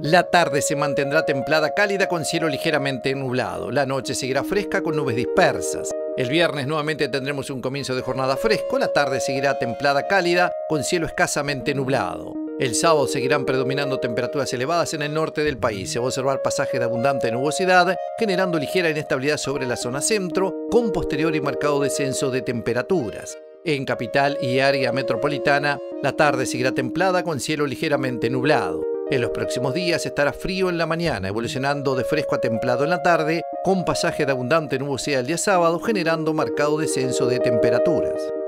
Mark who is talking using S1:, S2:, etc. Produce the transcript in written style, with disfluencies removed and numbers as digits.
S1: La tarde se mantendrá templada cálida con cielo ligeramente nublado. La noche seguirá fresca con nubes dispersas. El viernes nuevamente tendremos un comienzo de jornada fresco. La tarde seguirá templada cálida con cielo escasamente nublado. El sábado seguirán predominando temperaturas elevadas en el norte del país. Se va a observar pasaje de abundante nubosidad, generando ligera inestabilidad sobre la zona centro, con posterior y marcado descenso de temperaturas. En capital y área metropolitana, la tarde seguirá templada con cielo ligeramente nublado. En los próximos días estará frío en la mañana, evolucionando de fresco a templado en la tarde, con pasaje de abundante nubosidad el día sábado, generando marcado descenso de temperaturas.